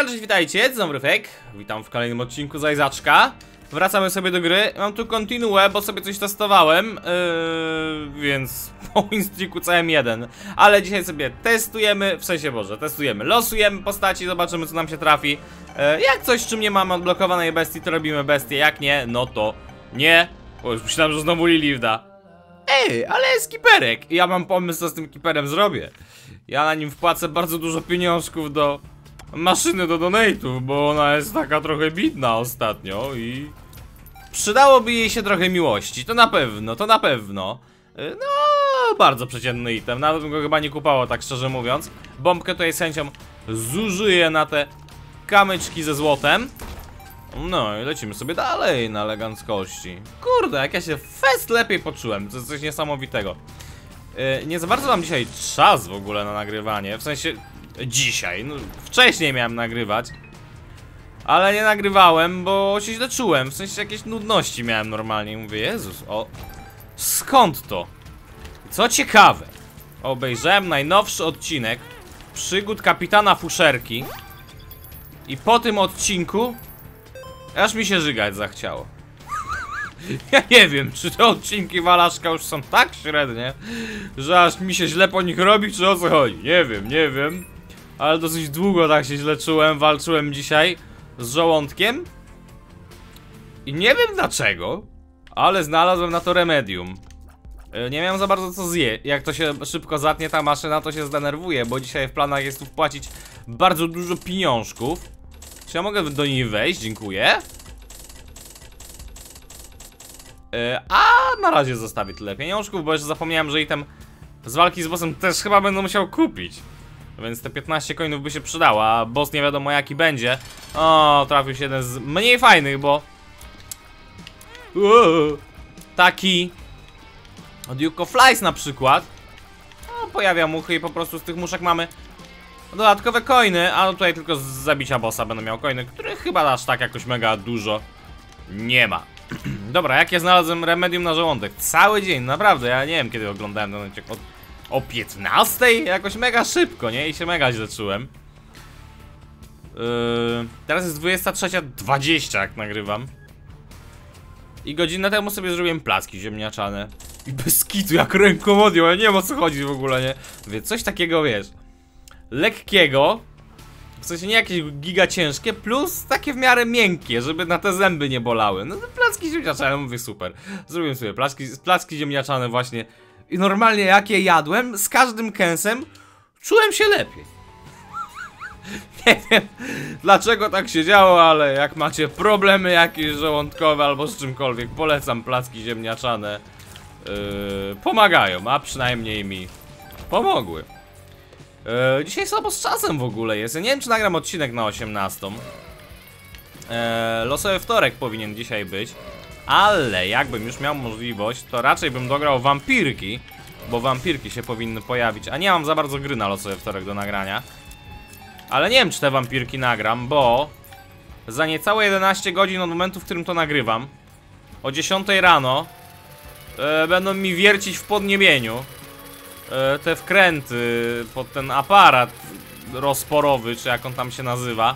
Cześć, witajcie, Zomryfek. Witam w kolejnym odcinku z Isaaczka. Wracamy sobie do gry. Mam tu kontynuę, bo sobie coś testowałem, więc po winstreaku CM1. Ale dzisiaj sobie testujemy, w sensie Boże, testujemy, losujemy postaci, zobaczymy co nam się trafi. Jak coś, czym nie mamy odblokowanej bestii, to robimy bestię, jak nie, no to nie. Bo już myślałem, że znowu Lilithda. Ej, ale jest kiperek. Ja mam pomysł, co z tym kiperem zrobię. Ja na nim wpłacę bardzo dużo pieniążków do maszyny do donate'ów, bo ona jest taka trochę bidna ostatnio i przydałoby jej się trochę miłości, to na pewno, to na pewno. No, bardzo przeciętny item, nawet bym go chyba nie kupało, tak szczerze mówiąc. Bombkę tutaj z chęcią zużyję na te kamyczki ze złotem. No i lecimy sobie dalej na eleganckości. Kurde, jak ja się fest lepiej poczułem, to jest coś niesamowitego. Nie za bardzo mam dzisiaj czas w ogóle na nagrywanie, w sensie dzisiaj, no wcześniej miałem nagrywać, ale nie nagrywałem, bo się źle czułem, w sensie jakieś nudności miałem normalnie. Mówię, Jezus, o, skąd to? Co ciekawe, obejrzałem najnowszy odcinek Przygód Kapitana Fuszerki i po tym odcinku aż mi się żygać zachciało. Ja nie wiem, czy te odcinki Walaszka już są tak średnie, że aż mi się źle po nich robi, czy o co chodzi? Nie wiem. Ale dosyć długo tak się źle czułem, walczyłem dzisiaj z żołądkiem. I nie wiem dlaczego, ale znalazłem na to remedium. Nie miałem za bardzo co zjeść. Jak to się szybko zatnie ta maszyna, to się zdenerwuje, bo dzisiaj w planach jest tu wpłacić bardzo dużo pieniążków. Czy ja mogę do niej wejść? Dziękuję. A na razie zostawię tyle pieniążków, bo jeszcze zapomniałem, że item z walki z bossem też chyba będę musiał kupić. Więc te 15 coinów by się przydało, a boss nie wiadomo jaki będzie. O, trafił się jeden z mniej fajnych, bo taki Duke of Flies na przykład. No, pojawia muchy i po prostu z tych muszek mamy dodatkowe coiny, a tutaj tylko z zabicia bossa będę miał coiny, których chyba aż tak jakoś mega dużo nie ma. Dobra, jak ja znalazłem remedium na żołądek? Cały dzień, naprawdę, ja nie wiem kiedy oglądałem ten odcinek. O 15? Jakoś mega szybko, nie? I się mega źle czułem. Teraz jest 23:20 jak nagrywam. I godzinę temu sobie zrobiłem placki ziemniaczane. I bez kitu, jak rękomodią, ja nie wiem o co chodzi w ogóle, nie? Więc coś takiego, wiesz, lekkiego, w sensie nie jakieś giga ciężkie, plus takie w miarę miękkie, żeby na te zęby nie bolały. No te placki ziemniaczane, mówię super. Zrobiłem sobie placki ziemniaczane właśnie. I normalnie jak je jadłem, z każdym kęsem czułem się lepiej. Nie wiem dlaczego tak się działo, ale jak macie problemy jakieś żołądkowe albo z czymkolwiek, polecam placki ziemniaczane. Pomagają, a przynajmniej mi pomogły. Dzisiaj słabo z czasem w ogóle jest. Ja nie wiem czy nagram odcinek na 18. Losowy wtorek powinien dzisiaj być. Ale jakbym już miał możliwość, to raczej bym dograł wampirki, bo wampirki się powinny pojawić. A nie mam za bardzo gry na losowy wtorek do nagrania. Ale nie wiem czy te wampirki nagram, bo za niecałe 11 godzin od momentu, w którym to nagrywam, o 10 rano będą mi wiercić w podniebieniu te wkręty pod ten aparat rozporowy, czy jak on tam się nazywa.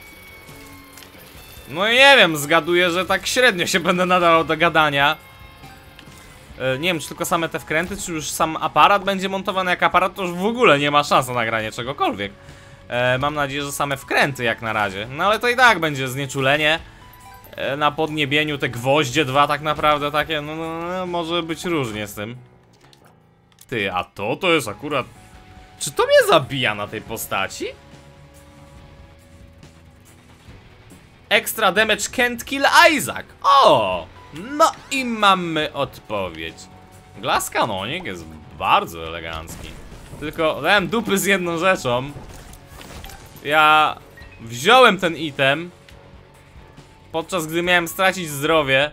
No i nie wiem, zgaduję, że tak średnio się będę nadawał do gadania. Nie wiem, czy tylko same te wkręty, czy już sam aparat będzie montowany. Jak aparat, to już w ogóle nie ma szans na nagranie czegokolwiek. Mam nadzieję, że same wkręty jak na razie. No ale to i tak będzie znieczulenie. Na podniebieniu te gwoździe dwa tak naprawdę takie, no może być różnie z tym. Ty, a to jest akurat... Czy to mnie zabija na tej postaci? Extra damage can't kill Isaac. O! No i mamy odpowiedź. Glass Canonik jest bardzo elegancki. Tylko dałem dupy z jedną rzeczą. Ja wziąłem ten item, podczas gdy miałem stracić zdrowie.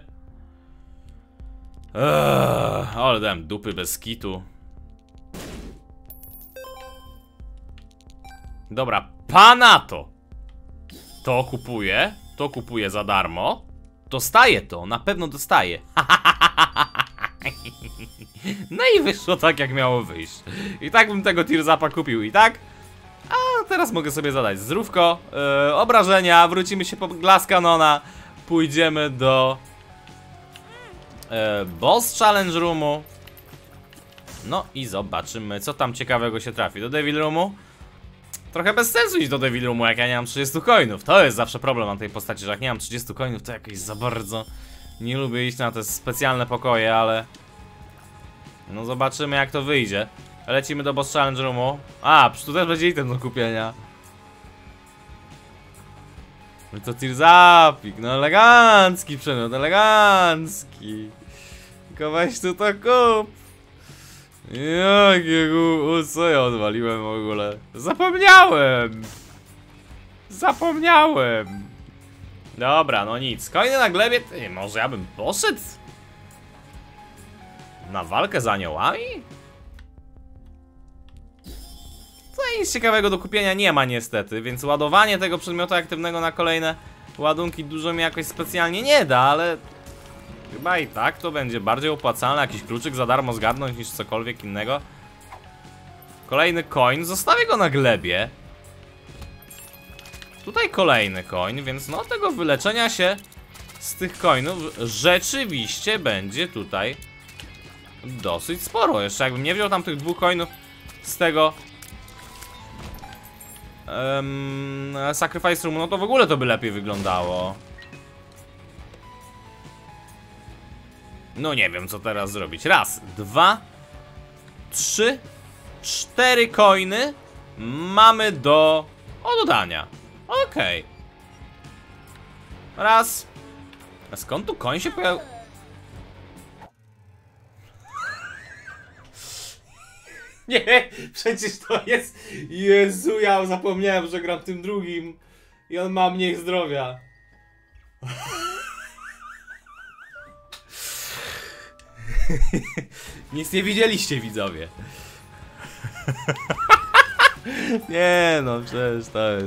Ale dałem dupy bez kitu. Dobra, pana to. To kupuję za darmo. Dostaję to, na pewno dostaję. No i wyszło tak jak miało wyjść. I tak bym tego Tearsapa kupił i tak. A teraz mogę sobie zadać zdrówko, obrażenia, wrócimy się po Glass Cannona, pójdziemy do Boss Challenge Roomu. No i zobaczymy, co tam ciekawego się trafi. Do Devil Roomu? Trochę bez sensu iść do Devil Roomu, jak ja nie mam 30 coinów. To jest zawsze problem na tej postaci, że jak nie mam 30 coinów, to jakoś za bardzo nie lubię iść na te specjalne pokoje, ale no zobaczymy, jak to wyjdzie. Lecimy do Boss Challenge Roomu. A, tu też będzie item do kupienia. No to Tearsapik, no elegancki przedmiot, elegancki. Tylko weź tu to kup. Jakiego, co ja odwaliłem w ogóle? Zapomniałem. Dobra, no nic. Coiny na glebie, ty, może ja bym poszedł? Na walkę z aniołami? Tutaj nic ciekawego do kupienia nie ma niestety, więc ładowanie tego przedmiotu aktywnego na kolejne ładunki dużo mi jakoś specjalnie nie da, ale chyba i tak to będzie bardziej opłacalne, jakiś kluczyk za darmo zgarnąć niż cokolwiek innego. Kolejny coin, zostawię go na glebie. Tutaj kolejny coin, więc no tego wyleczenia się z tych coinów rzeczywiście będzie tutaj dosyć sporo. Jeszcze jakbym nie wziął tam tych 2 coinów z tego Sacrifice Room, no to w ogóle to by lepiej wyglądało. No nie wiem, co teraz zrobić. Raz, 2, 3, 4 coiny mamy do dodania. Okej. Raz. A skąd tu coin się pojawił? Nie, przecież to jest... Jezu, ja zapomniałem, że gram tym drugim. I on ma mniej zdrowia. Nic nie widzieliście, widzowie. Nie no, przecież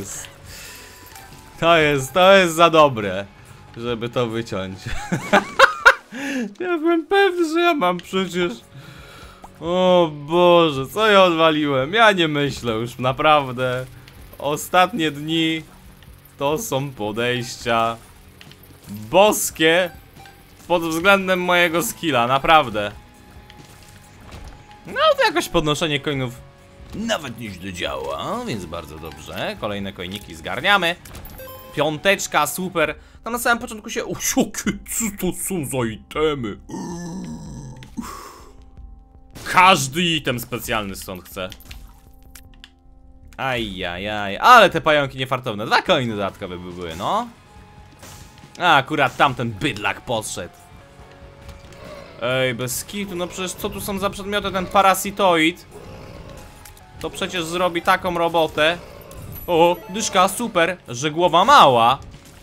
to jest za dobre, żeby to wyciąć. Ja byłem pewny, że ja mam przecież... O Boże, co ja odwaliłem? Ja nie myślę już, naprawdę. Ostatnie dni to są podejścia boskie pod względem mojego skilla, naprawdę. No to jakoś podnoszenie coinów nawet nieźle działa, więc bardzo dobrze. Kolejne coiniki zgarniamy. 5, super. No na samym początku się... O, co to są za itemy? Każdy item specjalny stąd chcę. Ajajaj, ale te pająki niefartowne. 2 coiny dodatkowe by były, no. A, akurat tamten bydlak podszedł. Ej, bez kitu, no przecież co tu są za przedmioty? Ten parasitoid to przecież zrobi taką robotę. O, dyszka, super, że głowa mała.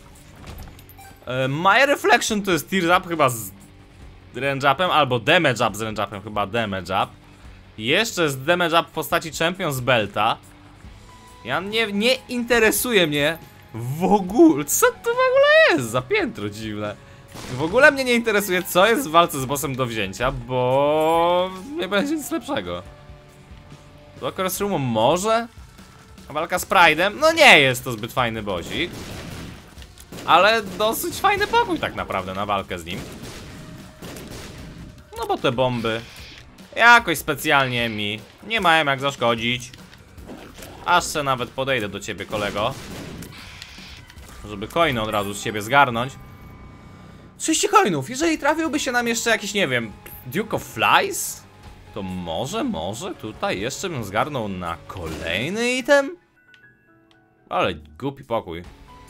My Reflection to jest Tears Up chyba z range upem, albo damage up z range upem, chyba damage up. Jeszcze z damage up w postaci Champions Belta. Ja nie interesuje mnie w ogóle, co to w ogóle jest za piętro dziwne. W ogóle mnie nie interesuje, co jest w walce z bossem do wzięcia, bo nie będzie nic lepszego. Do Cross Roomu może? A walka z Pride'em? No nie jest to zbyt fajny bozik. Ale dosyć fajny pokój tak naprawdę na walkę z nim. No bo te bomby jakoś specjalnie mi nie mają jak zaszkodzić. Aż se nawet podejdę do ciebie, kolego, żeby coiny od razu z ciebie zgarnąć. 30 coinów, jeżeli trafiłby się nam jeszcze jakiś, nie wiem, Duke of Flies, to może tutaj jeszcze bym zgarnął na kolejny item. Ale głupi pokój.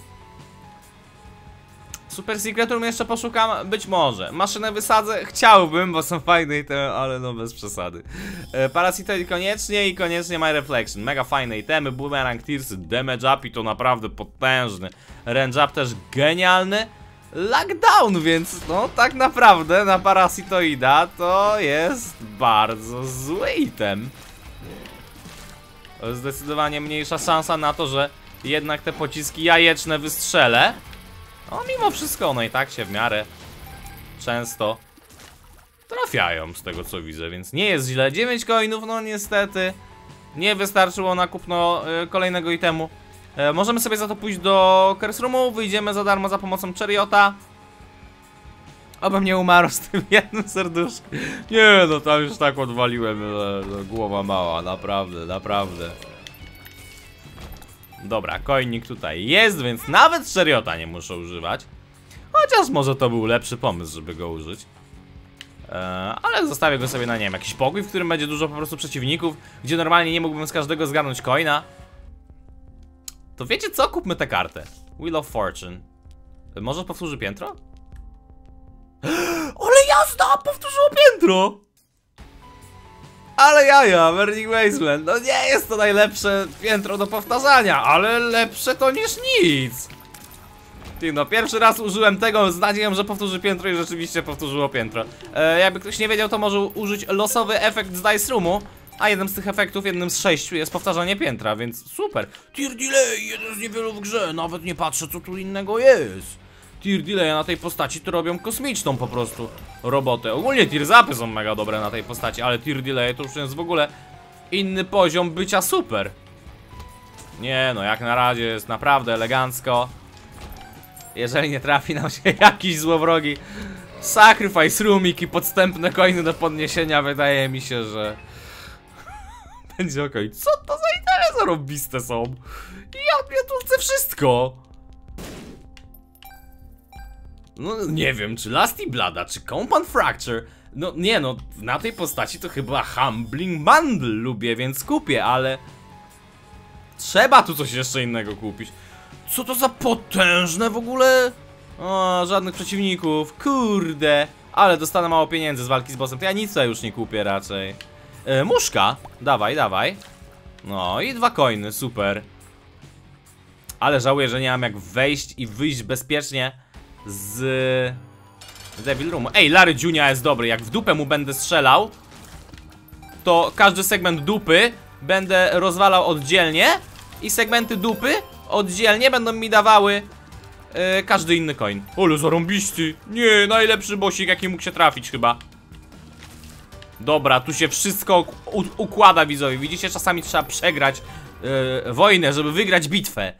Super Secret Room jeszcze poszukam? Być może. Maszynę wysadzę? Chciałbym, bo są fajne itemy, ale no bez przesady. Parasitoid koniecznie i koniecznie My Reflection. Mega fajne itemy, Boomerang Tears, Damage Up i to naprawdę potężny. Range Up też genialny. Lockdown, więc no tak naprawdę na Parasitoida to jest bardzo zły item. To jest zdecydowanie mniejsza szansa na to, że jednak te pociski jajeczne wystrzelę. No mimo wszystko one i tak się w miarę często trafiają z tego co widzę, więc nie jest źle. 9 coinów, no niestety Nie wystarczyło na kupno kolejnego itemu. Możemy sobie za to pójść do Curse Roomu. Wyjdziemy za darmo za pomocą Chariota. Obym nie umarł z tym jednym serduszkiem. Nie, no tam już tak odwaliłem, głowa mała, naprawdę, naprawdę. Dobra, coinik tutaj jest, więc nawet Chariota nie muszę używać. Chociaż może to był lepszy pomysł, żeby go użyć. Ale zostawię go sobie na, nie wiem, jakiś pokój, w którym będzie dużo po prostu przeciwników, gdzie normalnie nie mógłbym z każdego zgarnąć coina. To wiecie co? Kupmy tę kartę. Wheel of Fortune. Może powtórzy piętro? Ale jazda! Powtórzyło piętro! Ale jaja, Burning Wasteland. No nie jest to najlepsze piętro do powtarzania, ale lepsze to niż nic. Ty, no pierwszy raz użyłem tego z nadzieją, że powtórzy piętro i rzeczywiście powtórzyło piętro. Jakby ktoś nie wiedział, to może użyć losowy efekt z Dice Roomu. A jednym z tych efektów, jednym z 6 jest powtarzanie piętra, więc super. Tear Delay, jeden z niewielu w grze, nawet nie patrzę co tu innego jest. Tear Delay na tej postaci to robią kosmiczną po prostu robotę. Ogólnie Tear Zapy są mega dobre na tej postaci, ale Tear Delay to już jest w ogóle inny poziom bycia super. Nie no, jak na razie jest naprawdę elegancko. Jeżeli nie trafi nam się jakiś złowrogi Sacrifice Roomik i podstępne coiny do podniesienia, wydaje mi się, że będzie okej. Co to za itemy zarobiste są? Ja tu chcę wszystko. No nie wiem, czy Lusty Blada, czy Compound Fracture. No nie no, na tej postaci to chyba Humbling Bundle lubię, więc kupię, ale trzeba tu coś jeszcze innego kupić. Co to za potężne w ogóle? O, żadnych przeciwników, kurde. Ale dostanę mało pieniędzy z walki z bossem, to ja nic tutaj już nie kupię raczej. Muszka, dawaj, dawaj. No i 2 coiny, super. Ale żałuję, że nie mam jak wejść i wyjść bezpiecznie z Devil Roomu. Ej, Larry Junia jest dobry, jak w dupę mu będę strzelał, to każdy segment dupy będę rozwalał oddzielnie i segmenty dupy oddzielnie będą mi dawały każdy inny coin. Ole, zarąbisty. Nie, najlepszy bossik, jaki mógł się trafić chyba. Dobra, tu się wszystko układa, widzowie. Widzicie, czasami trzeba przegrać wojnę, żeby wygrać bitwę.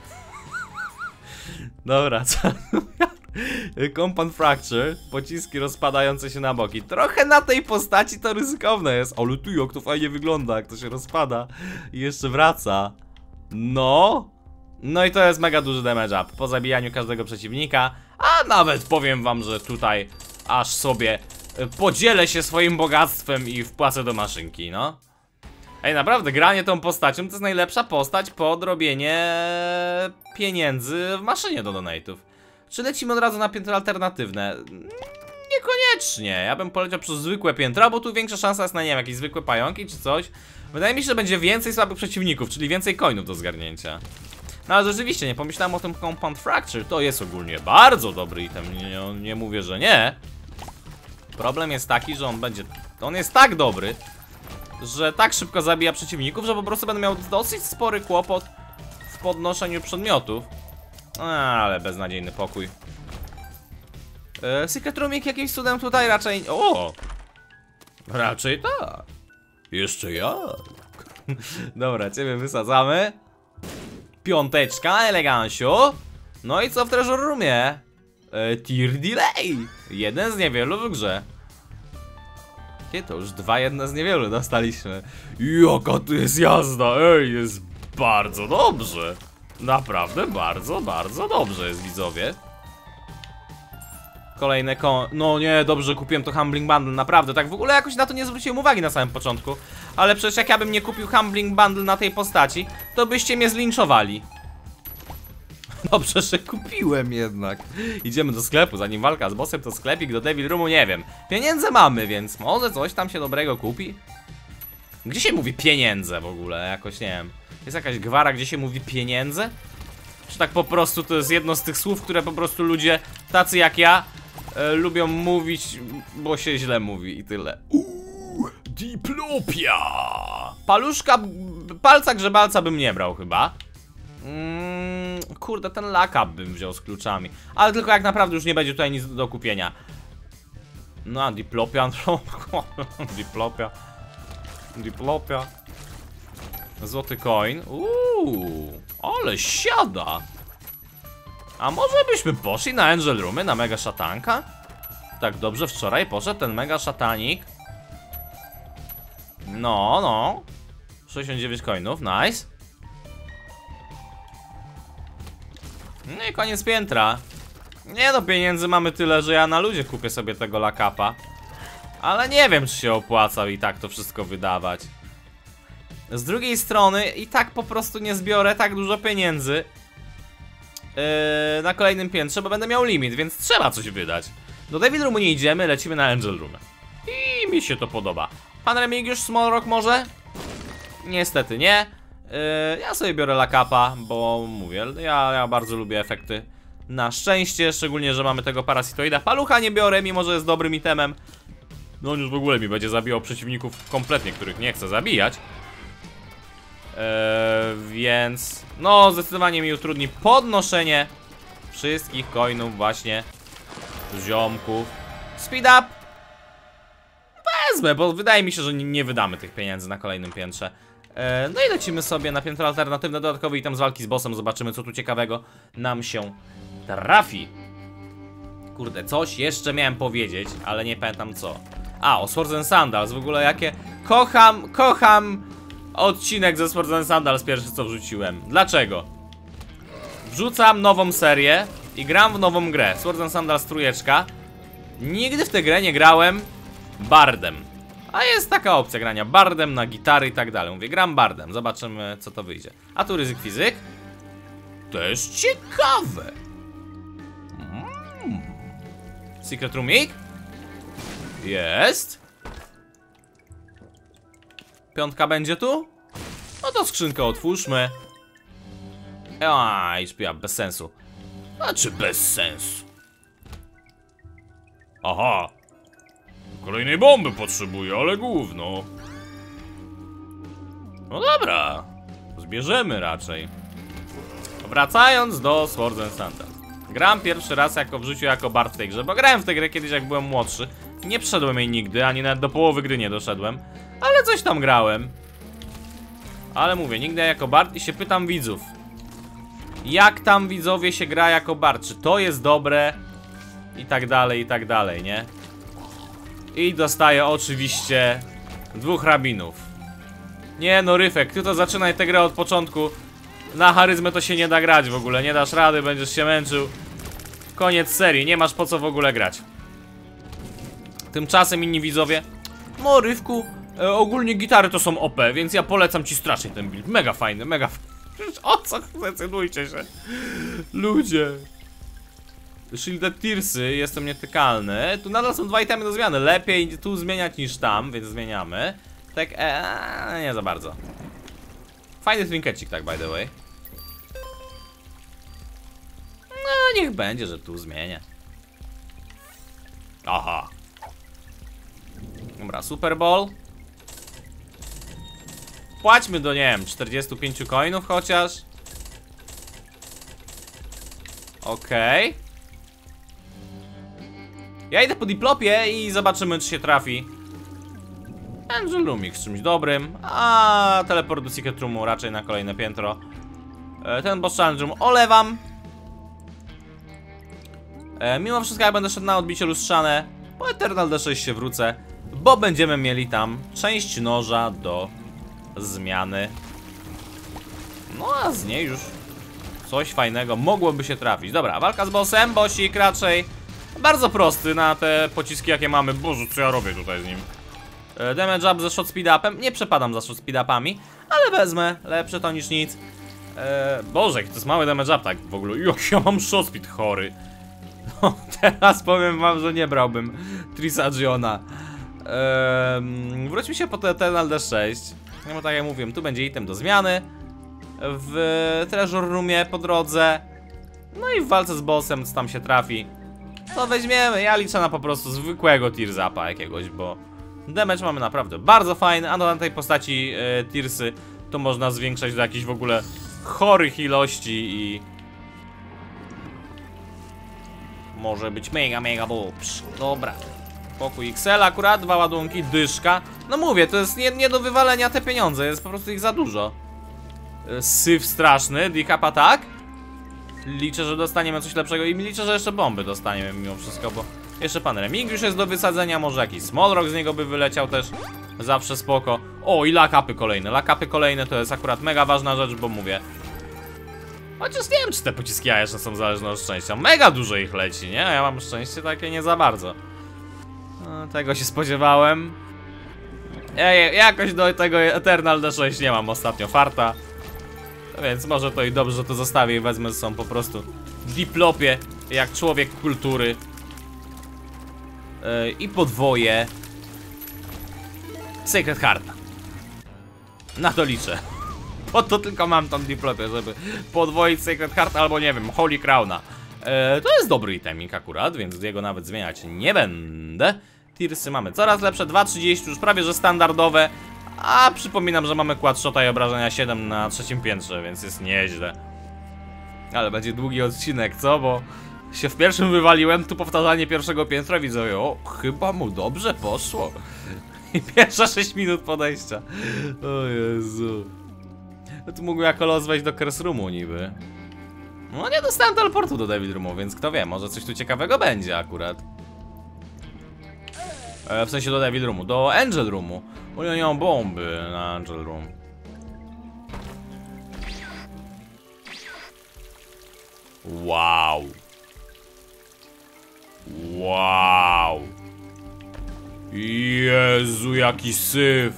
Dobra, co? Compound Fracture, pociski rozpadające się na boki. Trochę na tej postaci to ryzykowne jest. Ale tu jak to fajnie wygląda, jak to się rozpada i jeszcze wraca. No. No i to jest mega duży damage up po zabijaniu każdego przeciwnika. A nawet powiem wam, że tutaj aż sobie podzielę się swoim bogactwem i wpłacę do maszynki, no. Ej, naprawdę, granie tą postacią to jest najlepsza postać po odrobienie pieniędzy w maszynie do donate'ów. Czy lecimy od razu na piętro alternatywne? Niekoniecznie, ja bym poleciał przez zwykłe piętra, bo tu większa szansa jest na, nie wiem, jakieś zwykłe pająki czy coś. Wydaje mi się, że będzie więcej słabych przeciwników, czyli więcej coinów do zgarnięcia. No ale rzeczywiście, nie pomyślałem o tym Compound Fracture, to jest ogólnie bardzo dobry item, nie mówię, że nie. Problem jest taki, że on jest tak dobry, że tak szybko zabija przeciwników, że po prostu będę miał dosyć spory kłopot w podnoszeniu przedmiotów. Ale beznadziejny pokój. Secret Roomik jakimś cudem tutaj raczej... O! Raczej tak. Jeszcze jak? Dobra, ciebie wysadzamy. 5, elegancio. No i co w Treasure Roomie? Tear Delay. Jeden z niewielu w grze. To już 2 jedne z niewielu dostaliśmy. Jaka tu jest jazda, ej, jest bardzo dobrze. Naprawdę bardzo, bardzo dobrze jest, widzowie. Kolejne no nie, dobrze, kupiłem to Humbling Bundle, naprawdę. Tak w ogóle jakoś na to nie zwróciłem uwagi na samym początku. Ale przecież jak ja bym nie kupił Humbling Bundle na tej postaci, to byście mnie zlinczowali. Dobrze, że kupiłem jednak. Idziemy do sklepu, zanim walka z bossem to sklepik, do Devil Roomu nie wiem. Pieniądze mamy, więc może coś tam się dobrego kupi. Gdzie się mówi pieniądze w ogóle? Jakoś nie wiem. Jest jakaś gwara, gdzie się mówi pieniądze? Czy tak po prostu to jest jedno z tych słów, które po prostu ludzie tacy jak ja lubią mówić, bo się źle mówi i tyle. Diplopia! Paluszka, palca grzebalca bym nie brał chyba. Kurde, ten lock-up bym wziął z kluczami. Ale tylko jak naprawdę już nie będzie tutaj nic do kupienia. No a diplopia, diplopia. Diplopia. Złoty coin. Ale siada. A może byśmy poszli na Angel Roomy, na mega szatanka? Tak dobrze wczoraj poszedł ten mega szatanik. No. 69 coinów, nice. No i koniec piętra. Nie no, pieniędzy mamy tyle, że ja na ludzie kupię sobie tego lakapa. Ale nie wiem, czy się opłaca i tak to wszystko wydawać. Z drugiej strony i tak po prostu nie zbiorę tak dużo pieniędzy na kolejnym piętrze, bo będę miał limit, więc trzeba coś wydać. Do David Roomu nie idziemy, lecimy na Angel Room. I mi się to podoba. Pan Remigiusz, Small Rock może? Niestety nie. Ja sobie biorę lakapa, bo mówię, ja bardzo lubię efekty. Na szczęście, szczególnie, że mamy tego parasitoida. Palucha nie biorę, mimo że jest dobrym itemem. No on już w ogóle mi będzie zabijał przeciwników kompletnie, których nie chcę zabijać. Więc no zdecydowanie mi utrudni podnoszenie wszystkich coinów właśnie z ziomków. Speed up wezmę, bo wydaje mi się, że nie wydamy tych pieniędzy na kolejnym piętrze. No i lecimy sobie na piętro alternatywne, dodatkowy item z walki z bossem. Zobaczymy, co tu ciekawego nam się trafi. Kurde, coś jeszcze miałem powiedzieć, ale nie pamiętam co. O Swords and Sandals, w ogóle jakie kocham odcinek ze Swords and Sandals, pierwszy co wrzuciłem. Dlaczego? Wrzucam nową serię i gram w nową grę, Swords and Sandals trójeczka. Nigdy w tę grę nie grałem bardem. A jest taka opcja grania bardem na gitary i tak dalej. Mówię, gram bardem, zobaczymy co to wyjdzie. A tu ryzyk fizyk. Też ciekawe. Secret roomik? Jest. Piątka będzie tu? No to skrzynkę otwórzmy. HP, bez sensu. Znaczy bez sensu. Aha. Kolejnej bomby potrzebuję, ale gówno. No dobra. Zbierzemy raczej. Wracając do Swords and Sandals. Gram pierwszy raz w życiu jako bard w tej grze, bo grałem w tę grę kiedyś jak byłem młodszy. Nie przeszedłem jej nigdy, ani nawet do połowy gry nie doszedłem. Ale coś tam grałem. Ale mówię, nigdy jako bard i się pytam widzów. Jak tam widzowie się gra jako bard? Czy to jest dobre? I tak dalej, nie? I dostaję oczywiście 2 rabinów. Nie no, Ryfek, ty to zaczynaj tę grę od początku. Na charyzmę to się nie da grać w ogóle, nie dasz rady, będziesz się męczył. Koniec serii, nie masz po co w ogóle grać. Tymczasem inni widzowie, no Rywku, ogólnie gitary to są OP, więc ja polecam ci strasznie ten build. Mega fajny, mega o co? Zdecydujcie się. Ludzie. Shielded Tearsy, jestem nietykalny. Tu nadal są 2 itemy do zmiany. Lepiej tu zmieniać niż tam, więc zmieniamy. Tak, nie za bardzo. Fajny trinkecik, tak by the way. No niech będzie, że tu zmienię. Aha. Dobra, Super Bowl. Płaćmy do, nie wiem, 45 coinów chociaż. Okej. Ja idę po diplopie i zobaczymy, czy się trafi Angel Roomik z czymś dobrym. A teleport do Secret Roomu raczej na kolejne piętro. Ten boss challenge room olewam. Mimo wszystko ja będę szedł na odbicie lustrzane. Po Eternal D6 się wrócę, bo będziemy mieli tam część noża do zmiany. No a z niej już coś fajnego mogłoby się trafić. Dobra, walka z bossem, bossik raczej bardzo prosty na te pociski jakie mamy. Boże, co ja robię tutaj z nim. Damage up ze shot speed upem. Nie przepadam za shot speed upami, ale wezmę, lepsze to niż nic. Boże, to jest mały damage up tak w ogóle. Jak ja mam shot speed chory. No, teraz powiem wam, że nie brałbym Trisagiona. Wróćmy się po to Eternal D6. No bo tak jak mówiłem, tu będzie item do zmiany. W Treasure Roomie po drodze. No i w walce z bossem, co tam się trafi, to weźmiemy. Ja liczę na po prostu zwykłego Tearsapa jakiegoś, bo damage mamy naprawdę bardzo fajny. A na tej postaci Tearsy to można zwiększać do jakichś w ogóle chorych ilości i może być mega boobs. Dobra. Pokój XL akurat, 2 ładunki, dyszka. No mówię, to jest nie do wywalenia te pieniądze, jest po prostu ich za dużo. syf straszny, decap attack. Liczę, że dostaniemy coś lepszego i liczę, że jeszcze bomby dostaniemy mimo wszystko, bo jeszcze pan Remigiusz jest do wysadzenia, może jakiś Smallrock z niego by wyleciał też. Zawsze spoko. O, i lakapy kolejne. Lakapy kolejne to jest akurat mega ważna rzecz, bo mówię. Chociaż nie wiem, czy te pociski jeszcze są zależne od szczęścia. Mega dużo ich leci, nie? Ja mam szczęście takie nie za bardzo. No, tego się spodziewałem. Jakoś do tego Eternal D6 nie mam ostatnio farta. No więc może to i dobrze, że to zostawię i wezmę ze sobą po prostu diplopie, jak człowiek kultury. I podwoję Sacred Hearta. Na to liczę. Po to tylko mam tam diplopię, żeby podwoić Sacred Heart albo nie wiem, Holy Crowna. To jest dobry itemik akurat, więc jego nawet zmieniać nie będę. Tirsy mamy coraz lepsze, 2,30 już prawie że standardowe. A przypominam, że mamy quadshota i obrażenia 7 na trzecim piętrze, więc jest nieźle. Ale będzie długi odcinek, co? Bo się w pierwszym wywaliłem, tu powtarzanie pierwszego piętra, widzę, o, chyba mu dobrze poszło. I pierwsze 6 minut podejścia. O Jezu. No tu mógł jako los wejść do Curse Roomu niby. No nie dostałem teleportu do Devil Roomu, więc kto wie, może coś tu ciekawego będzie akurat. W sensie do Devil Roomu, do Angel Roomu. Bo ja nie mam bomby na Angel Room. Wow. Wow. Jezu, jaki syf.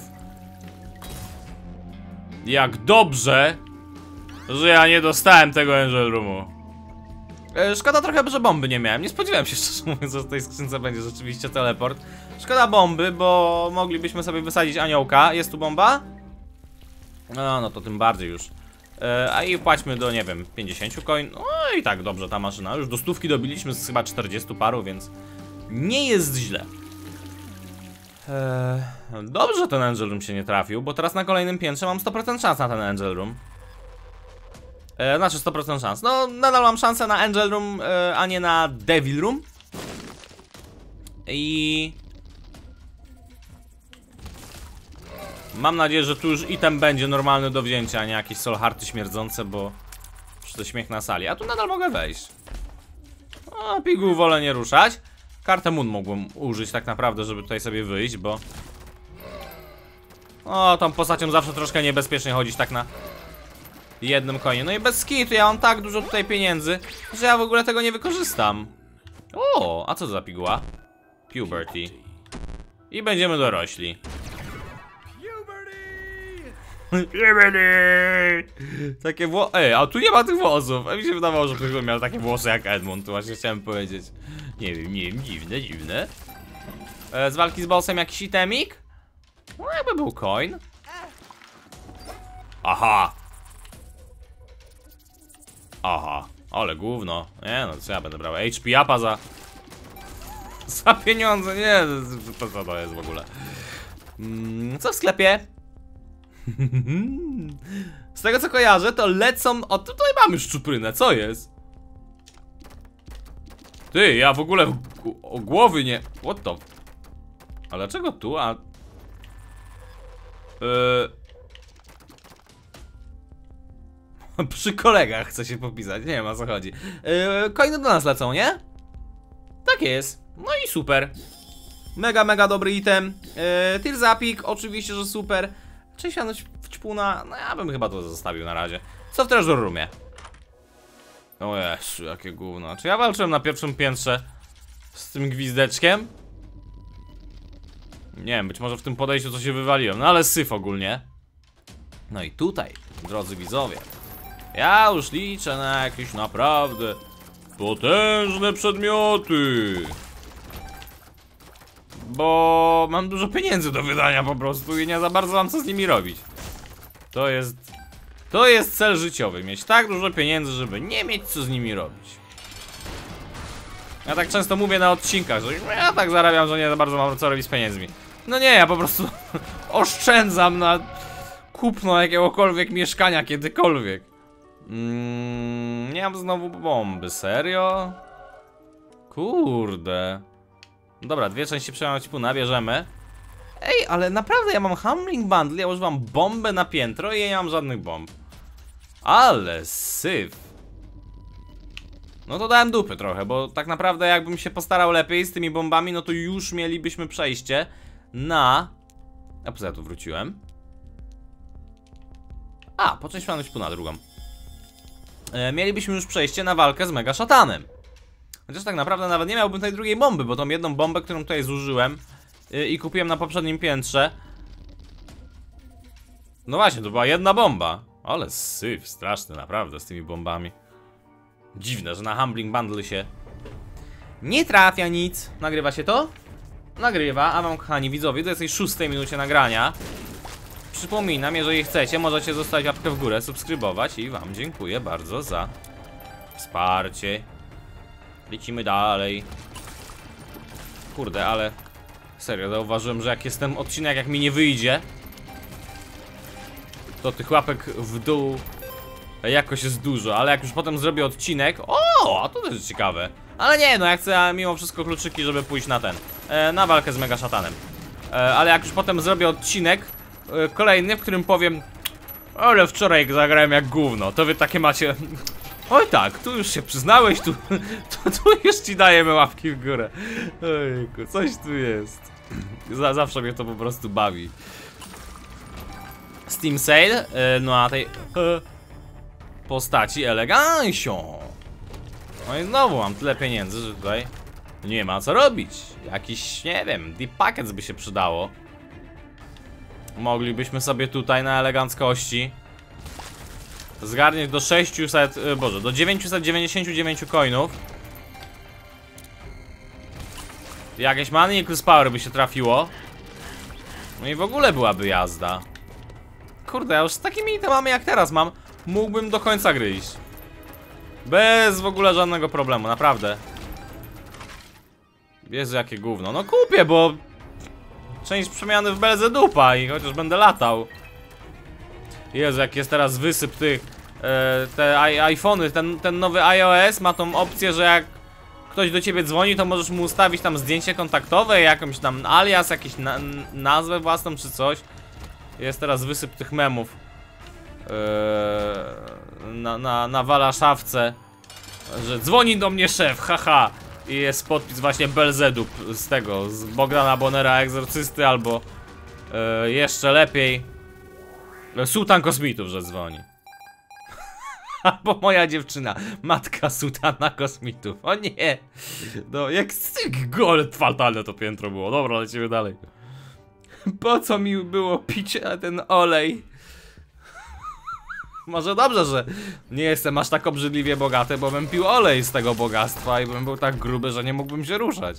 Jak dobrze, że ja nie dostałem tego Angel Roomu. Szkoda trochę, że bomby nie miałem. Nie spodziewałem się, szczerze mówiąc, że w tej skrzynce będzie rzeczywiście teleport. Szkoda bomby, bo moglibyśmy sobie wysadzić aniołka. Jest tu bomba? No to tym bardziej już. A i płaćmy do, nie wiem, 50 coin. No i tak dobrze ta maszyna. Już do 100 dobiliśmy z chyba 40 paru, więc nie jest źle. Dobrze, że ten Angel Room się nie trafił, bo teraz na kolejnym piętrze mam 100% szans na ten Angel Room. Znaczy 100% szans. No, nadal mam szansę na Angel Room, a nie na Devil Room. I mam nadzieję, że tu już item będzie normalny do wzięcia, a nie jakieś soul hearty śmierdzące, bo już to śmiech na sali. A tu nadal mogę wejść. O, piguł wolę nie ruszać. Kartę Moon mogłem użyć tak naprawdę, żeby tutaj sobie wyjść, bo o, tą postacią zawsze troszkę niebezpiecznie chodzić tak na jednym konie. No i bez skitu, ja mam tak dużo tutaj pieniędzy, że ja w ogóle tego nie wykorzystam. O, a co za piguła? Puberty. I będziemy dorośli. Takie Ej, a tu nie ma tych włosów. A mi się wydawało, że ktoś by miał takie włosy jak Edmund. To właśnie chciałem powiedzieć. Nie wiem, dziwne. Z walki z bossem jakiś itemik? No jakby był coin. Aha, ale gówno. Nie no, co ja będę brał? HP upa za pieniądze, nie, co to jest w ogóle? Co w sklepie? Z tego co kojarzę, to lecą. O, tutaj mamy szczuprynę, co jest? Ty, ja w ogóle o głowy nie. What the? A dlaczego tu? A przy kolegach chcę się popisać, nie wiem o co chodzi. Coiny do nas lecą, nie? Tak jest. No i super. Mega dobry item. Tirzapik, oczywiście, że super. Cześć, ćpuna. No ja bym chyba to zostawił na razie. Co w treasure roomie? O Jezu, jakie gówno. Czy ja walczyłem na pierwszym piętrze z tym gwizdeczkiem? Nie wiem, być może w tym podejściu co się wywaliłem. No ale syf ogólnie. No i tutaj, drodzy widzowie, ja już liczę na jakieś naprawdę potężne przedmioty. Bo mam dużo pieniędzy do wydania po prostu i nie za bardzo mam co z nimi robić. To jest cel życiowy, mieć tak dużo pieniędzy, żeby nie mieć co z nimi robić. Ja tak często mówię na odcinkach, że ja tak zarabiam, że nie za bardzo mam co robić z pieniędzmi. No nie, ja po prostu oszczędzam na kupno jakiegokolwiek mieszkania kiedykolwiek. Nie mam znowu bomby, serio? Kurde. Dobra, dwie części przełamać pół bierzemy. Ej, ale naprawdę ja mam Humbling Bundle, ja używam bombę na piętro i ja nie mam żadnych bomb. Ale syf. No to dałem dupy trochę, bo tak naprawdę jakbym się postarał lepiej z tymi bombami, no to już mielibyśmy przejście na... A po co ja tu wróciłem? A, po część szpu na drugą. Mielibyśmy już przejście na walkę z Mega Szatanem. Chociaż tak naprawdę nawet nie miałbym tej drugiej bomby, bo tą jedną bombę, którą tutaj zużyłem i kupiłem na poprzednim piętrze. No właśnie, to była jedna bomba. Ale syf, straszny naprawdę z tymi bombami. Dziwne, że na Humbling Bundle się nie trafia nic. Nagrywa się to? Nagrywa, a wam kochani widzowie, do tej 6 minucie nagrania przypominam, jeżeli chcecie, możecie zostawić łapkę w górę, subskrybować i wam dziękuję bardzo za wsparcie. Lecimy dalej. Kurde, ale serio, zauważyłem, że jak jest ten odcinek, jak mi nie wyjdzie, to tych łapek w dół jakoś jest dużo, ale jak już potem zrobię odcinek... O, a to też jest ciekawe. Ale nie, no ja chcę mimo wszystko kluczyki, żeby pójść na ten, na walkę z Mega Szatanem. Ale jak już potem zrobię odcinek kolejny, w którym powiem: ale wczoraj zagrałem jak gówno, to wy takie macie... Oj tak, tu już się przyznałeś, tu już ci dajemy łapki w górę. Ojku, coś tu jest. Zawsze mnie to po prostu bawi. Steam Sale, no a tej postaci elegancio. No i znowu mam tyle pieniędzy, że tutaj nie ma co robić. Jakiś, nie wiem, deep packets by się przydało. Moglibyśmy sobie tutaj na eleganckości zgarniać do 600, boże, do 999 coinów. Jakieś Money Equals Power by się trafiło. No i w ogóle byłaby jazda. Kurde, ja już z takimi itemami jak teraz mam, mógłbym do końca gry iść. Bez w ogóle żadnego problemu, naprawdę. Jezu, jakie gówno. No kupię, bo część przemiany w belze dupa i chociaż będę latał. Jezu, jak jest teraz wysyp tych te iPhony, ten nowy iOS ma tą opcję, że jak ktoś do ciebie dzwoni, to możesz mu ustawić tam zdjęcie kontaktowe, jakąś tam alias, jakąś nazwę własną czy coś. Jest teraz wysyp tych memów na Walaszawce, że dzwoni do mnie szef, haha. I jest podpis właśnie Belzedub z tego, z Bogdana Bonera Egzorcysty, albo jeszcze lepiej Sułtan Kosmitów, że dzwoni. Albo moja dziewczyna, matka Sułtana Kosmitów. O nie! No jak gold fatalne to piętro było. Dobra, lecimy dalej. Po co mi było pić ten olej? Może dobrze, że nie jestem aż tak obrzydliwie bogaty, bo bym pił olej z tego bogactwa i bym był tak gruby, że nie mógłbym się ruszać.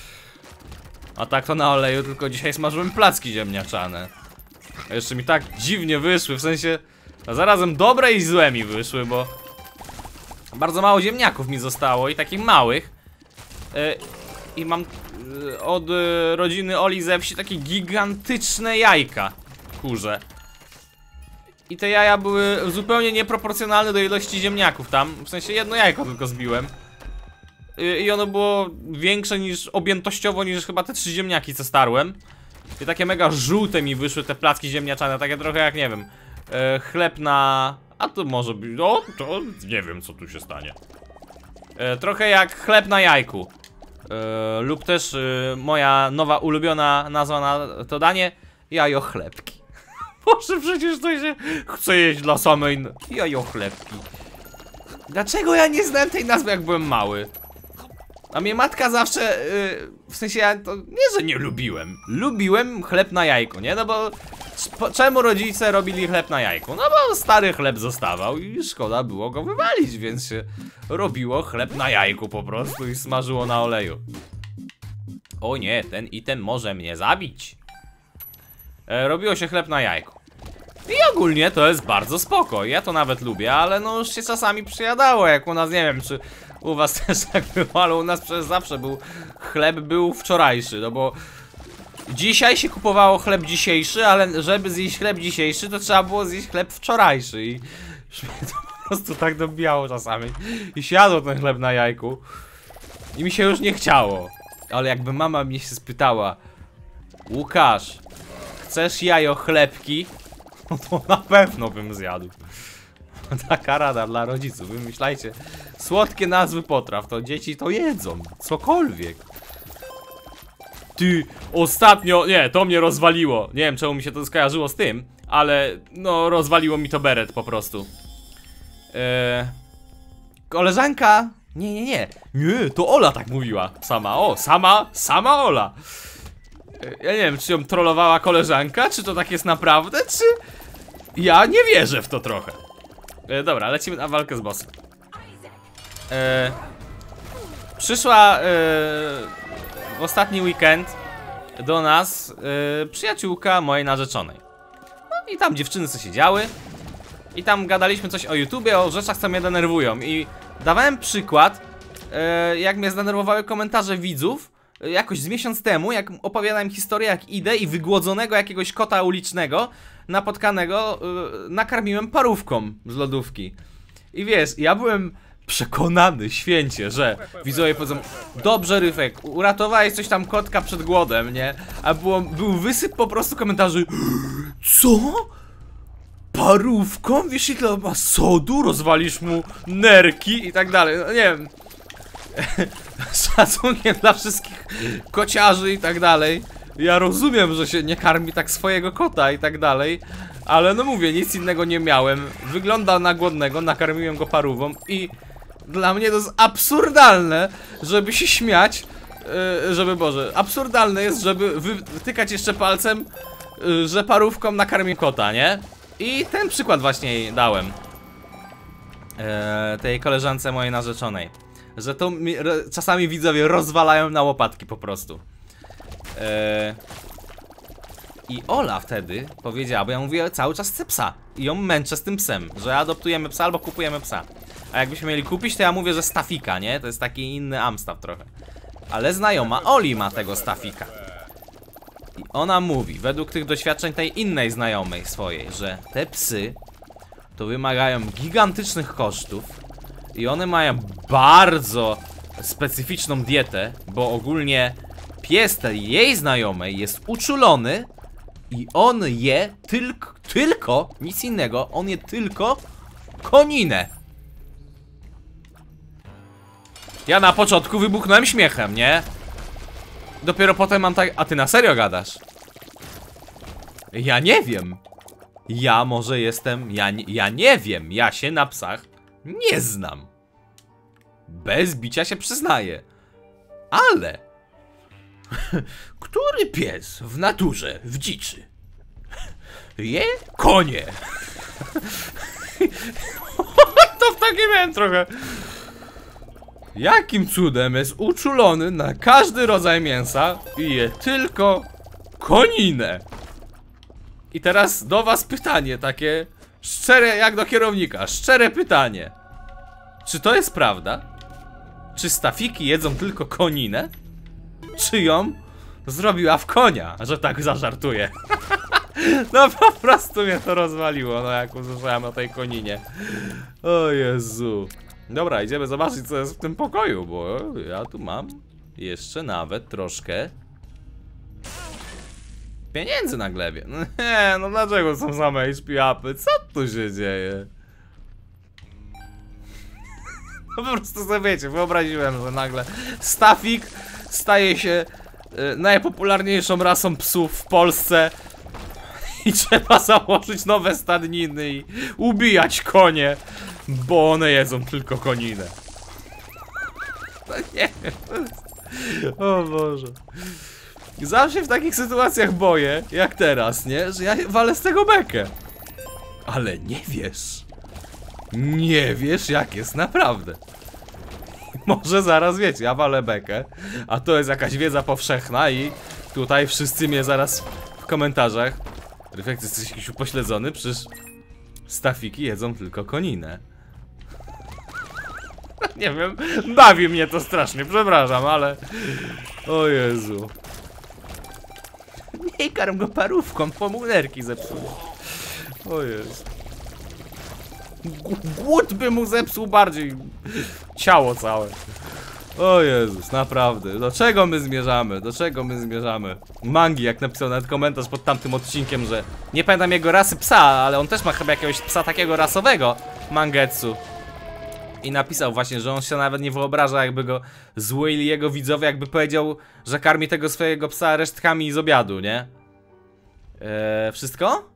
A tak to na oleju tylko dzisiaj smażyłem placki ziemniaczane. A jeszcze mi tak dziwnie wyszły, w sensie... A zarazem dobre i złe mi wyszły, bo... Bardzo mało ziemniaków mi zostało i takich małych. I mam od rodziny Oli ze wsi takie gigantyczne jajka kurze. I te jaja były zupełnie nieproporcjonalne do ilości ziemniaków tam. W sensie jedno jajko tylko zbiłem. I ono było większe niż objętościowo niż chyba te 3 ziemniaki co starłem. I takie mega żółte mi wyszły te placki ziemniaczane, takie trochę jak nie wiem, chleb na... A to może być... O, to nie wiem co tu się stanie. Trochę jak chleb na jajku. Lub też moja nowa ulubiona nazwa na to danie: jajo chlebki. Boże, przecież to się chce jeść dla samej jajo chlebki. Dlaczego ja nie znałem tej nazwy jak byłem mały? A mnie matka zawsze, w sensie ja to nie, że nie lubiłem. Lubiłem chleb na jajku, nie? No bo czemu rodzice robili chleb na jajku? No bo stary chleb zostawał i szkoda było go wywalić, więc się robiło chleb na jajku po prostu i smażyło na oleju. O nie, ten item może mnie zabić. Robiło się chleb na jajku. I ogólnie to jest bardzo spoko, ja to nawet lubię, ale no już się czasami przyjadało, jak u nas, nie wiem czy u was też tak było, ale u nas przez zawsze był wczorajszy, no bo dzisiaj się kupowało chleb dzisiejszy, ale żeby zjeść chleb dzisiejszy, to trzeba było zjeść chleb wczorajszy i już mnie to po prostu tak dobijało czasami i się jadło ten chleb na jajku i mi się już nie chciało, ale jakby mama mnie się spytała: Łukasz, chcesz jajo chlebki? No to na pewno bym zjadł. Taka rada dla rodziców, wymyślajcie słodkie nazwy potraw, to dzieci to jedzą, cokolwiek. Ty, ostatnio, nie, to mnie rozwaliło. Nie wiem, czemu mi się to skojarzyło z tym, ale no rozwaliło mi to beret po prostu. Koleżanka, nie, to Ola tak mówiła sama, sama Ola. Ja nie wiem, czy ją trollowała koleżanka, czy to tak jest naprawdę, czy... Ja nie wierzę w to trochę. Dobra, lecimy na walkę z bossem. Przyszła w ostatni weekend do nas przyjaciółka mojej narzeczonej. No i tam dziewczyny co siedziały i tam gadaliśmy coś o YouTubie, o rzeczach co mnie denerwują. I dawałem przykład, jak mnie zdenerwowały komentarze widzów jakoś z miesiąc temu, jak opowiadałem historię, jak idę i wygłodzonego jakiegoś kota ulicznego napotkanego nakarmiłem parówką z lodówki. I wiesz, ja byłem przekonany święcie, że widzowie powiedzą: dobrze, Ryfek, uratowałeś coś tam kotka przed głodem, nie? A był wysyp po prostu komentarzy: co? Parówką? Wiesz ile ma sodu? Rozwalisz mu nerki i tak dalej. No nie wiem. Szacunkiem dla wszystkich kociarzy i tak dalej. Ja rozumiem, że się nie karmi tak swojego kota i tak dalej, ale no mówię, nic innego nie miałem. Wygląda na głodnego, nakarmiłem go parówą i dla mnie to jest absurdalne, żeby się śmiać, absurdalne jest, żeby wytykać jeszcze palcem, że parówką nakarmię kota, nie? I ten przykład właśnie jej dałem tej koleżance mojej narzeczonej, że to czasami widzowie rozwalają na łopatki po prostu. I Ola wtedy powiedziała, bo ja mówię, cały czas chcę psa i ją męczę z tym psem, że adoptujemy psa albo kupujemy psa. A jakbyśmy mieli kupić, to ja mówię, że Stafika, nie? To jest taki inny Amstaff trochę. Ale znajoma Oli ma tego Stafika. I ona mówi, według tych doświadczeń tej innej znajomej swojej, że te psy to wymagają gigantycznych kosztów i one mają bardzo specyficzną dietę, bo ogólnie pies tej jej znajomej jest uczulony i on je tylko nic innego, on je tylko koninę. Ja na początku wybuchnąłem śmiechem, nie? Dopiero potem mam tak... A ty na serio gadasz? Ja nie wiem. Ja może jestem... Ja nie wiem. Ja się na psach nie znam. Bez bicia się przyznaję. Ale... Który pies w naturze, w dziczy je konie? To w takim miałem trochę... Jakim cudem jest uczulony na każdy rodzaj mięsa i je tylko koninę? I teraz do was pytanie takie szczere jak do kierownika, szczere pytanie. Czy to jest prawda? Czy Stafiki jedzą tylko koninę? Czy ją zrobiła w konia, że tak zażartuję? No po prostu mnie to rozwaliło, no jak usłyszałem o tej koninie. O Jezu. Dobra, idziemy zobaczyć co jest w tym pokoju, bo ja tu mam jeszcze nawet troszkę pieniędzy na glebie. No nie, no dlaczego są same HP upy? Co tu się dzieje? No po prostu sobie wiecie, wyobraziłem, że nagle Stafik staje się najpopularniejszą rasą psów w Polsce i trzeba założyć nowe stadniny i ubijać konie, bo one jedzą tylko koninę. No nie wiem. O Boże. Zawsze w takich sytuacjach boję, jak teraz, nie? Że ja walę z tego bekę. Ale nie wiesz. Nie wiesz jak jest naprawdę. Może zaraz wiecie, ja walę bekę, a to jest jakaś wiedza powszechna i tutaj wszyscy mnie zaraz w komentarzach: Ryfek, jesteś jakiś upośledzony? Przecież Stafiki jedzą tylko koninę. Nie wiem, bawi mnie to strasznie, przepraszam, ale... O Jezu. Nie karm go parówką, pomónerki zepsuł. O Jezu. Głód by mu zepsuł bardziej ciało całe. O Jezus, naprawdę. Do czego my zmierzamy? Do czego my zmierzamy? Mangi, jak napisał nawet komentarz pod tamtym odcinkiem, że nie pamiętam jego rasy psa, ale on też ma chyba jakiegoś psa takiego rasowego. Mangetsu. I napisał właśnie, że on się nawet nie wyobraża, jakby go złoili jego widzowie, jakby powiedział, że karmi tego swojego psa resztkami z obiadu, nie? Wszystko?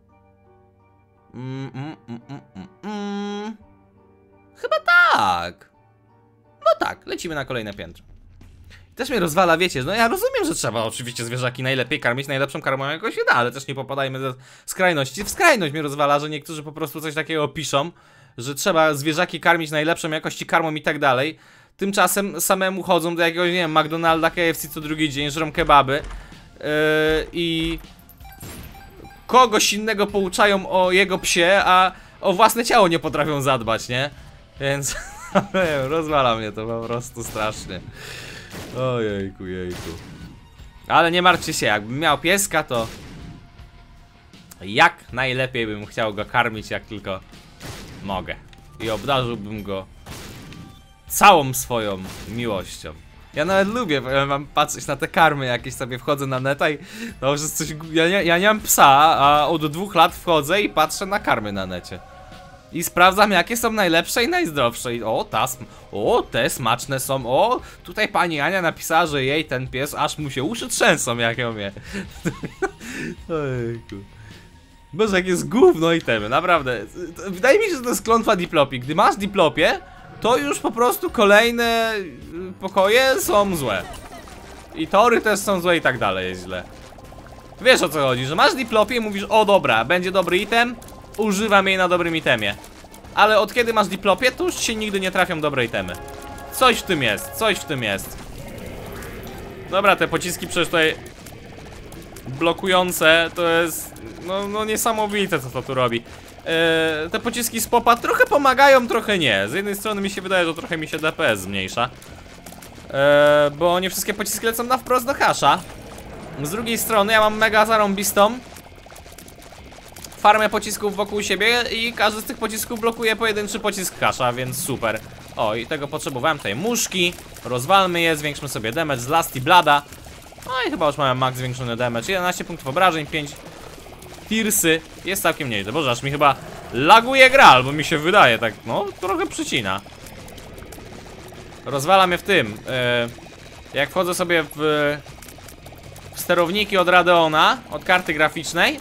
Chyba tak. No tak, lecimy na kolejne piętro. Też mnie rozwala, wiecie, no ja rozumiem, że trzeba oczywiście zwierzaki najlepiej karmić najlepszą karmą jakoś się da, ale też nie popadajmy ze skrajności w skrajność. Mnie rozwala, że niektórzy po prostu coś takiego piszą, że trzeba zwierzaki karmić najlepszą jakości karmą i tak dalej. Tymczasem samemu chodzą do jakiegoś, nie wiem, McDonalda, KFC co drugi dzień, żrą kebaby i kogoś innego pouczają o jego psie, a o własne ciało nie potrafią zadbać, nie? Więc rozwala mnie to po prostu strasznie. Ojejku, jejku. Ale nie martwcie się, jakbym miał pieska, to jak najlepiej bym chciał go karmić, jak tylko mogę. I obdarzyłbym go całą swoją miłością. Ja nawet lubię, mam patrzeć na te karmy jakieś, sobie wchodzę na neta i to już jest coś. Ja nie mam psa, a od 2 lat wchodzę i patrzę na karmy na necie. I sprawdzam, jakie są najlepsze i najzdrowsze. I te smaczne są. O, tutaj pani Ania napisała, że jej ten pies aż mu się uszy trzęsą, jak ją je. Ojejku. Boże, jak jest gówno itemy, naprawdę. Wydaje mi się, że to jest klątwa diplopii. Gdy masz diplopię, to już po prostu kolejne pokoje są złe. I tory też są złe i tak dalej, jest źle. Wiesz, o co chodzi, że masz diplopię i mówisz, o dobra, będzie dobry item, używam jej na dobrym itemie. Ale od kiedy masz diplopię, to już się nigdy nie trafią dobre itemy. Coś w tym jest, coś w tym jest. Dobra, te pociski przecież tutaj blokujące, to jest no niesamowite, co to tu robi. Te pociski z popa trochę pomagają, trochę nie. Z jednej strony mi się wydaje, że trochę mi się DPS zmniejsza, bo nie wszystkie pociski lecą na wprost do hasza. Z drugiej strony ja mam mega zarąbistą farmę pocisków wokół siebie i każdy z tych pocisków blokuje pojedynczy pocisk hasza, więc super. O, i tego potrzebowałem, tutaj muszki. Rozwalmy je, zwiększmy sobie damage z Lasty Blada. No i chyba już mamy max zwiększony damage. 11 punktów obrażeń, 5 tirsy. Jest całkiem nieźle. Boże, aż mi chyba laguje gra, albo mi się wydaje tak, no trochę przycina. Rozwala mnie w tym. Jak wchodzę sobie w sterowniki od Radeona, od karty graficznej,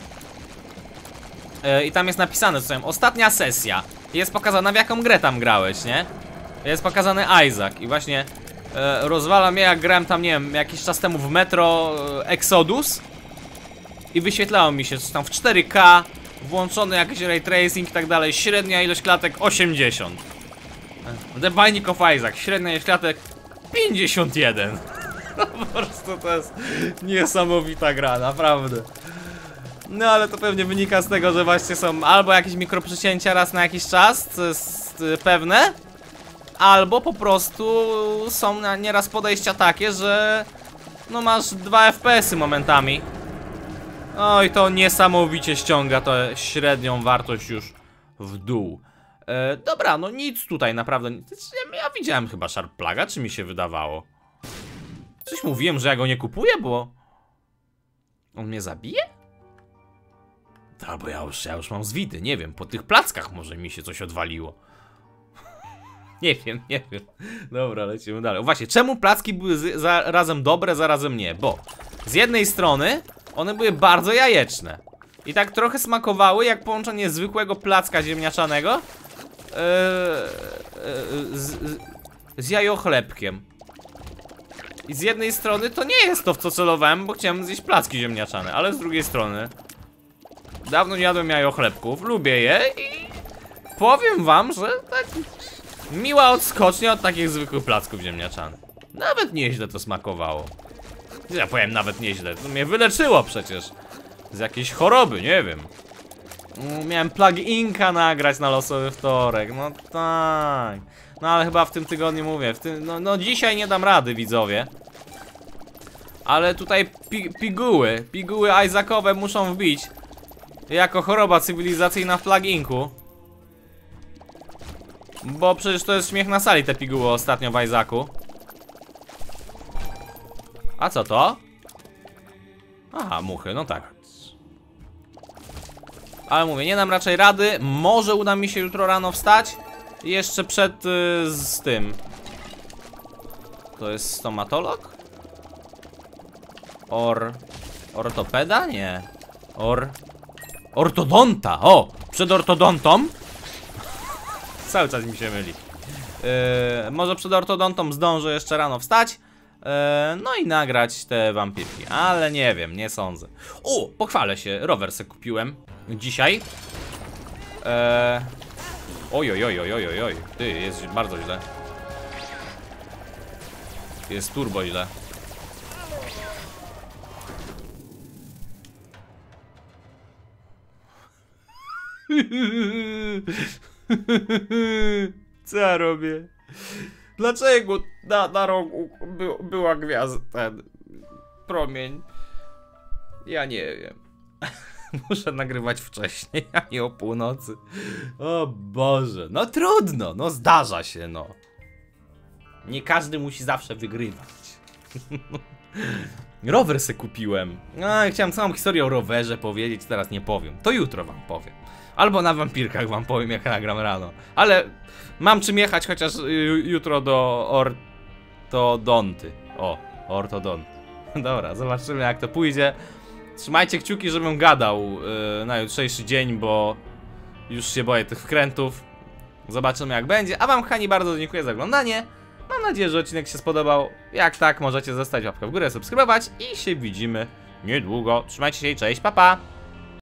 i tam jest napisane, co są, ostatnia sesja. Jest pokazana, w jaką grę tam grałeś, nie? Jest pokazany Isaac i właśnie rozwala mnie, jak grałem tam, nie wiem, jakiś czas temu w Metro Exodus. I wyświetlało mi się, że tam w 4K, włączony jakiś ray tracing i tak dalej. Średnia ilość klatek 80. The Binding of Isaac, średnia ilość klatek 51. Po prostu to jest niesamowita gra, naprawdę. No ale to pewnie wynika z tego, że właśnie są albo jakieś mikroprzecięcia raz na jakiś czas, co jest pewne, albo po prostu są nieraz podejścia takie, że no masz 2 FPS-y momentami. No i to niesamowicie ściąga to średnią wartość już w dół. Dobra, no nic tutaj naprawdę. Ja widziałem chyba Sharp Plaga, czy mi się wydawało? Coś mówiłem, że ja go nie kupuję, bo on mnie zabije? Albo ja już mam zwidy, nie wiem, po tych plackach może mi się coś odwaliło. Nie wiem. Dobra, lecimy dalej. Właśnie, czemu placki były zarazem dobre, zarazem nie? Bo z jednej strony one były bardzo jajeczne i tak trochę smakowały jak połączenie zwykłego placka ziemniaczanego z jajochlebkiem. I z jednej strony to nie jest to, w co celowałem, bo chciałem zjeść placki ziemniaczane, ale z drugiej strony dawno nie jadłem jajochlebków, lubię je i powiem wam, że tak miła odskocznia od takich zwykłych placków ziemniaczanych. Nawet nieźle to smakowało. Ja powiem nawet nieźle, to mnie wyleczyło przecież z jakiejś choroby, nie wiem. Miałem plug-inka nagrać na losowy wtorek, no tak. No ale chyba w tym tygodniu mówię, no dzisiaj nie dam rady, widzowie. Ale tutaj piguły Isaacowe muszą wbić jako choroba cywilizacyjna w plug-inku. Bo przecież to jest śmiech na sali, te piguły ostatnio w Isaacu. A co to? Aha, muchy, no tak. Ale mówię, nie dam raczej rady. Może uda mi się jutro rano wstać. Jeszcze przed z tym. To jest stomatolog? Ortopeda? Nie. Ortodonta! O! Przed ortodontą. Cały czas mi się myli. Może przed ortodontą zdążę jeszcze rano wstać. No i nagrać te wampirki. Ale nie wiem, nie sądzę. O! Pochwalę się, rower se kupiłem dzisiaj. Oj. Ty, jest bardzo źle. Jest turbo źle. Co ja robię? Dlaczego na rogu była gwiazda, ten promień? Ja nie wiem. Muszę nagrywać wcześniej, a nie o północy. O Boże, no trudno, no zdarza się, no. Nie każdy musi zawsze wygrywać. Rower se kupiłem. No, chciałem całą historię o rowerze powiedzieć, teraz nie powiem. To jutro wam powiem. Albo na wampirkach wam powiem, jak nagram rano. Ale mam czym jechać chociaż jutro do ortodonty. O, ortodont. Dobra, zobaczymy jak to pójdzie. Trzymajcie kciuki, żebym gadał na jutrzejszy dzień, bo już się boję tych wkrętów. Zobaczymy jak będzie. A wam, kochani, bardzo dziękuję za oglądanie. Mam nadzieję, że odcinek się spodobał. Jak tak, możecie zostawić łapkę w górę, subskrybować i się widzimy niedługo. Trzymajcie się i cześć, pa pa!